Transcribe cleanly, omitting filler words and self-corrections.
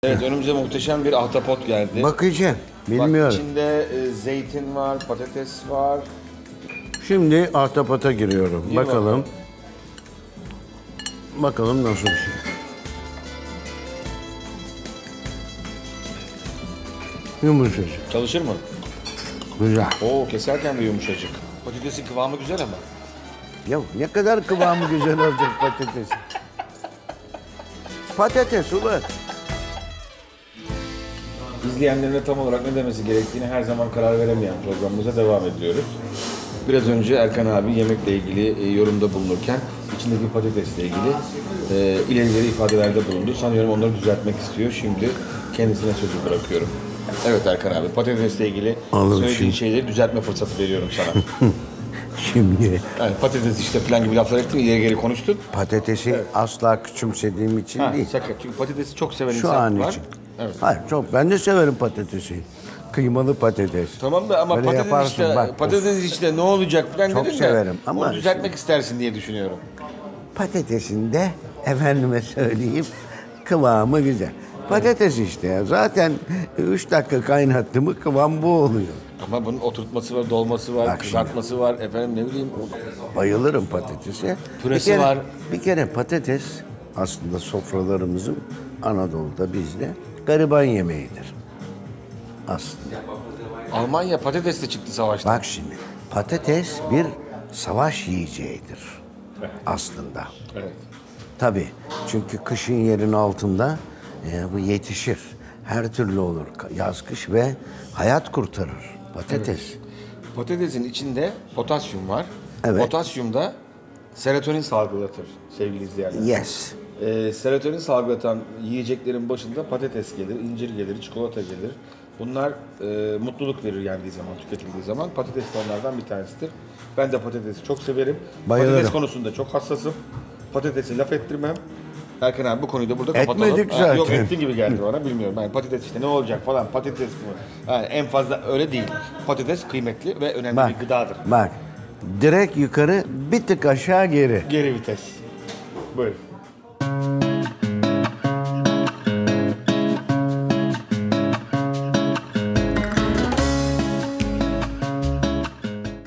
Evet, önümüze muhteşem bir ahtapot geldi. Bakacağım. Bilmiyorum. Bak, içinde zeytin var, patates var. Şimdi ahtapota giriyorum. Gir Bakalım. Bakalım nasıl bir şey. Yumuşacık. Çalışır mı? Güzel. Oo, keserken de yumuşacık. Patatesin kıvamı güzel ama. Ya ne kadar kıvamı güzel olacak patates. Patates ulan. İzleyenlerine tam olarak ne demesi gerektiğini her zaman karar veremeyen programımıza devam ediyoruz. Biraz önce Erkan abi yemekle ilgili yorumda bulunurken içindeki patatesle ilgili ileri geri ifadelerde bulundu. Sanıyorum onları düzeltmek istiyor. Şimdi kendisine sözü bırakıyorum. Evet Erkan abi, patatesle ilgili söylediğin şeyleri düzeltme fırsatı veriyorum sana. Şimdi Yani patates işte falan gibi laflar ettin, ileri geri konuştun. patatesi asla küçümsediğim için değil. Sakın. Çünkü patatesi çok seven Şu insan an var. için. Evet. Hayır çok. Ben de severim patatesi. Kıymalı patates. Tamam da ama Böyle patates yaparsın, işte, bak. patates işte ne olacak falan Çok dedin de severim ama onu düzeltmek istersin diye düşünüyorum. Patatesinde efendime söyleyeyim kıvamı güzel. Patates işte ya. Zaten 3 dakika kaynattı mı kıvam bu oluyor. Ama bunun oturtması var, dolması var, Bak kızartması var, efendim ne bileyim. Bayılırım patatese. Püresi var. Bir kere patates aslında sofralarımızın Anadolu'da bizde gariban yemeğidir. Aslında. Almanya patatesle çıktı savaştan. Bak şimdi patates bir savaş yiyeceğidir aslında. Evet. Tabii çünkü kışın yerin altında bu yetişir. Her türlü olur. Yaz kış ve hayat kurtarır patates. Evet. Patatesin içinde potasyum var. Evet. Potasyum da serotonin salgılatır sevgili izleyenler. Yes. Serotonin salgılatan yiyeceklerin başında patates gelir, incir gelir, çikolata gelir. Bunlar mutluluk verir yendiği zaman, tüketildiği zaman. Patates de onlardan bir tanesidir. Ben de patatesi çok severim. Bayılırım. Patates konusunda çok hassasım. Patatesi laf ettirmem. Erkan abi bu konuyu da burada kapatalım. Etmedik zaten. Yok ettiğin gibi geldi bana, bilmiyorum. Yani patates işte ne olacak falan, patates mi? Yani en fazla öyle değil. Patates kıymetli ve önemli bir gıdadır. Bak. Direkt yukarı bir tık aşağı geri. Geri vites. Buyurun.